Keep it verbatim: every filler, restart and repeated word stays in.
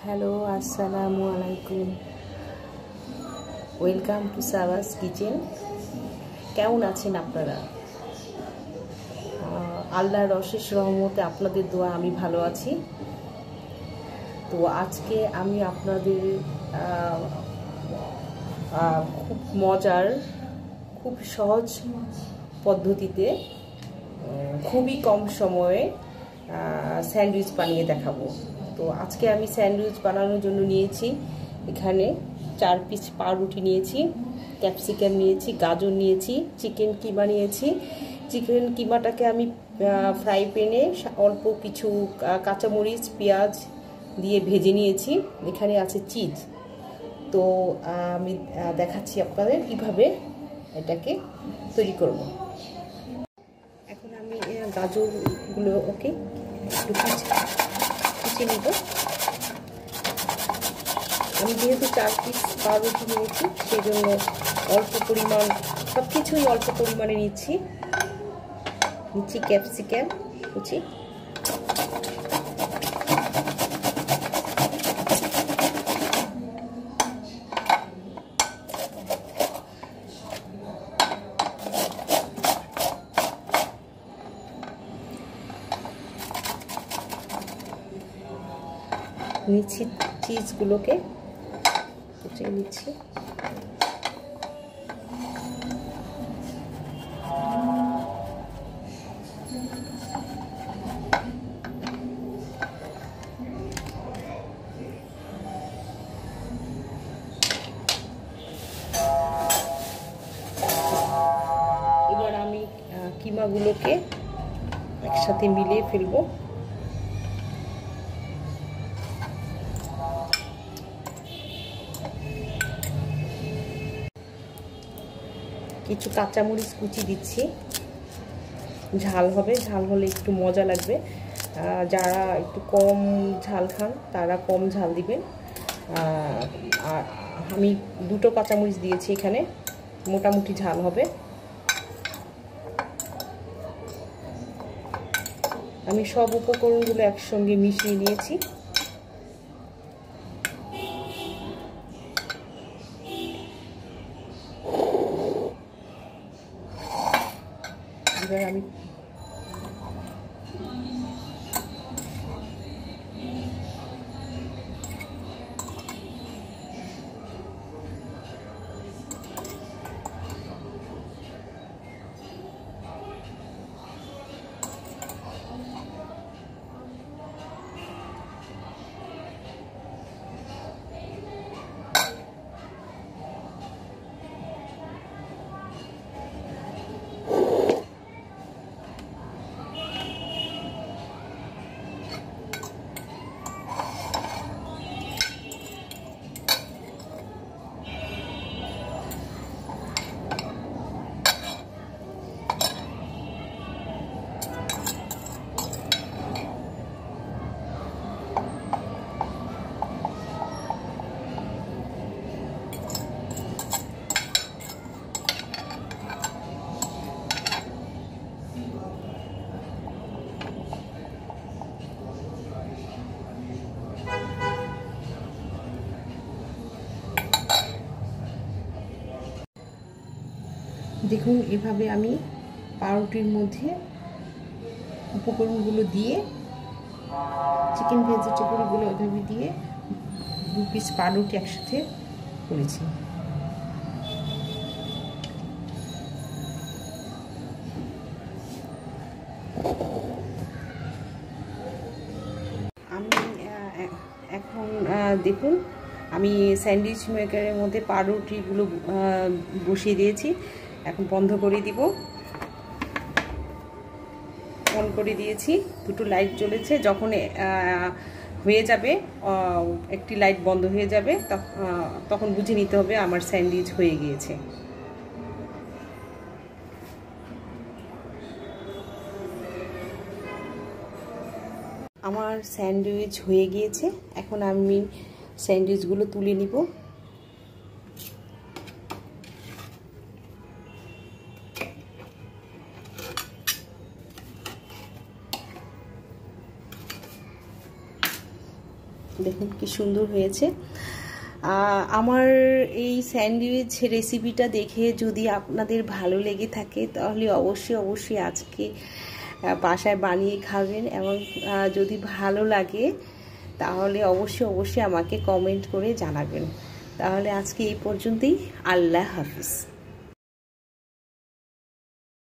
Hello, আসসালামু আলাইকুম। Welcome to Sabas kitchen. কেমন আছেন আপনারা? আল্লাহর অশেষ রহমতে আপনাদের দোয়া আমি ভালো আছি। তো আজকে আমি আপনাদের খুব মজার, খুব সহজ পদ্ধতিতে খুবই কম সময়ে স্যান্ডউইচ বানিয়ে দেখাবো। তো আজকে আমি স্যান্ডউইচ বানানোর জন্য নিয়েছি এখানে চার পিস পাউরুটি নিয়েছি, ক্যাপসিকাম নিয়েছি, গাজর নিয়েছি, চিকেন কিমা নিয়েছি। চিকেন কিমাটাকে আমি ফ্রাই প্যানে অল্প কিছু কাঁচামরিচ, পেঁয়াজ দিয়ে ভেজে নিয়েছি। এখানে আছে চিজ। তো আমি দেখাচ্ছি আপনাদের কিভাবে এটাকে তৈরি করব। এখন আমি গাজরগুলো ওকে একটু কুচিয়ে নিব। আমি যেহেতু চার পিস পাউরুটি নিয়েছি সেই জন্য অল্প পরিমাণ, সব কিছুই অল্প পরিমাণে নিচ্ছি। নিচ্ছি ক্যাপসিকাম কুচি, নিচ্ছি চিজগুলোকে কুচিয়ে নিচ্ছি। এবার আমি কিমাগুলোকে একসাথে মিলিয়ে ফেলবো। কিছু কাঁচামরিচ কুচি দিচ্ছি, ঝাল হবে, ঝাল হলে একটু মজা লাগবে। যারা একটু কম ঝাল খান তারা কম ঝাল দিবেন। আর আমি দুটো কাঁচামরিচ দিয়েছি এখানে, মোটামুটি ঝাল হবে। আমি সব উপকরণগুলো একসঙ্গে মিশিয়ে নিয়েছি। এবার আমি দেখুন, এভাবে আমি পাউরুটির মধ্যে উপকরণগুলো দিয়ে, চিকেন ভেজিটেবলগুলো এভাবে দিয়ে দু পিস পাউরুটি একসাথে করেছি। আমি এখন দেখুন, আমি স্যান্ডউইচ মেকারের মধ্যে পাউরুটিগুলো বসিয়ে দিয়েছি। এখন বন্ধ করে দিব। অন করে দিয়েছি, দুটো লাইট জ্বলেছে। যখন হয়ে যাবে, একটি লাইট বন্ধ হয়ে যাবে, তখন বুঝে নিতে হবে আমার স্যান্ডউইচ হয়ে গিয়েছে। আমার স্যান্ডউইচ হয়ে গিয়েছে। এখন আমি স্যান্ডউইচগুলো তুলে নিব। দেখুন কি সুন্দর হয়েছে। আমার এই স্যান্ডউইচ রেসিপিটা দেখে যদি আপনাদের ভালো লেগে থাকে তাহলে অবশ্যই অবশ্যই আজকে বাসায় বানিয়ে খাবেন, এবং যদি ভালো লাগে তাহলে অবশ্যই অবশ্যই আমাকে কমেন্ট করে জানাবেন। তাহলে আজকে এই পর্যন্তই। আল্লাহ হাফিজ।